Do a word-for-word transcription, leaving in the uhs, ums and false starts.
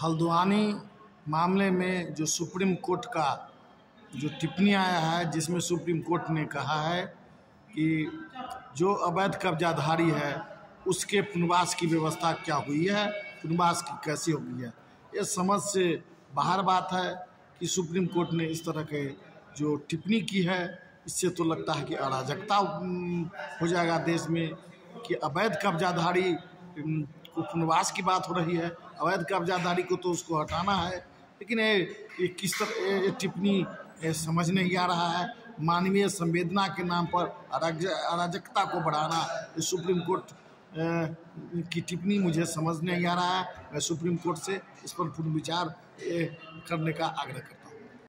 हल्द्वानी मामले में जो सुप्रीम कोर्ट का जो टिप्पणी आया है, जिसमें सुप्रीम कोर्ट ने कहा है कि जो अवैध कब्जाधारी है उसके पुनर्वास की व्यवस्था क्या हुई है, पुनर्वास की कैसी हो गई है, ये समझ से बाहर बात है कि सुप्रीम कोर्ट ने इस तरह के जो टिप्पणी की है, इससे तो लगता है कि अराजकता हो जाएगा देश में कि अवैध कब्जाधारी को पुनर्वास की बात हो रही है। अवैध कब्जाधारी को तो उसको हटाना है, लेकिन ये, ये किस तरह ये टिप्पणी समझ नहीं आ रहा है। मानवीय संवेदना के नाम पर अराज अराजकता को बढ़ाना, ये सुप्रीम कोर्ट की टिप्पणी मुझे समझ नहीं आ रहा है। मैं सुप्रीम कोर्ट से इस पर पुनर्विचार करने का आग्रह करता हूँ।